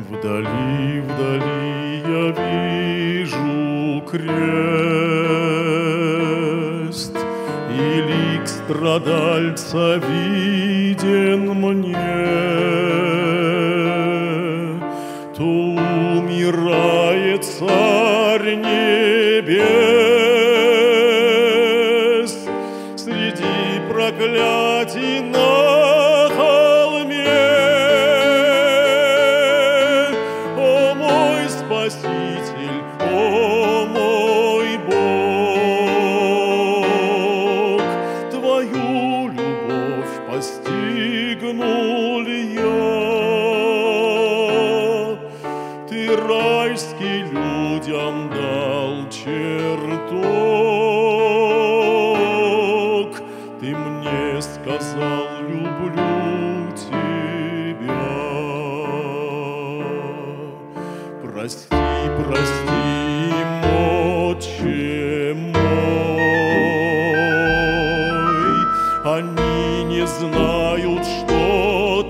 Вдали, вдали я вижу крест, и лик страдальца виден мне. То умирает Царь Небес среди проклятий на холме. О мой Спаситель, о мой Бог, Твою любовь постигну ли я? Ты райский людям дал чертог, Ты мне сказал: люблю тебя. Прости, прости, Отче мой, они не знают, что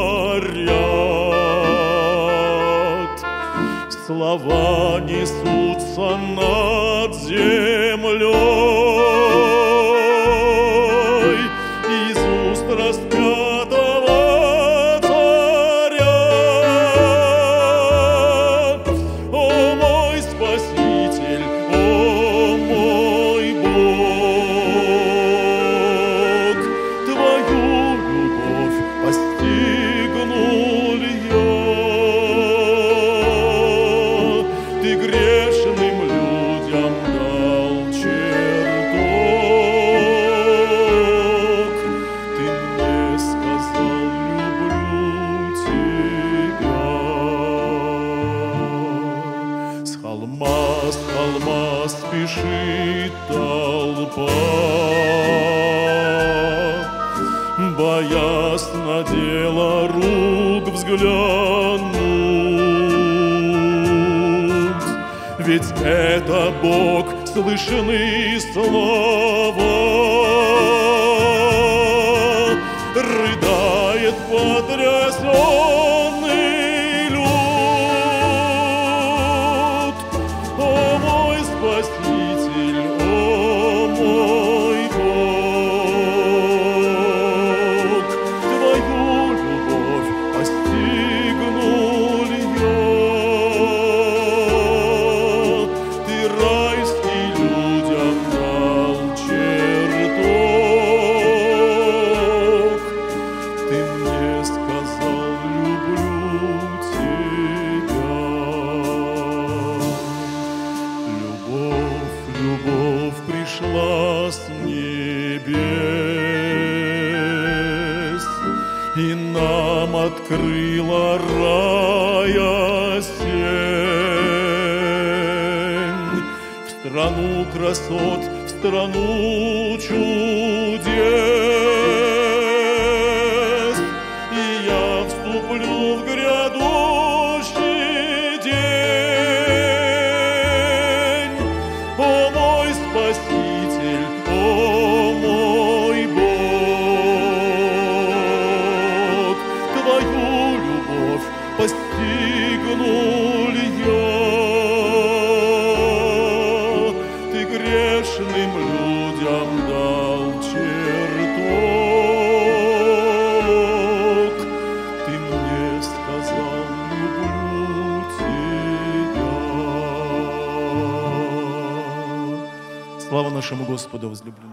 творят. Слова несутся над землей из уст распятого Царя. О мой Спаситель, о мой Бог, Твою любовь постигну ли я? Ты грешным людям дал чертог, Ты мне сказал: люблю тебя. С холма спешит толпа, боясь на дело рук взглянуть. Ведь это Бог, слышны слова, рыдает потрясенный люд. О мой Спаситель, о мой Бог, Твою любовь постигну ли я? Ты райский людям дал чертог, Ты мне сказал: люблю тебя. Любовь, любовь пришла с небес и нам открыла рая сень. В страну красот, в страну чудес, и я вступлю в грядущий день. О мой Спаситель, о мой Бог, Твою любовь постигну ли я? Ты грешным людям дал чертог, Ты мне сказал: люблю тебя. Слава нашему Господу возлюбленному.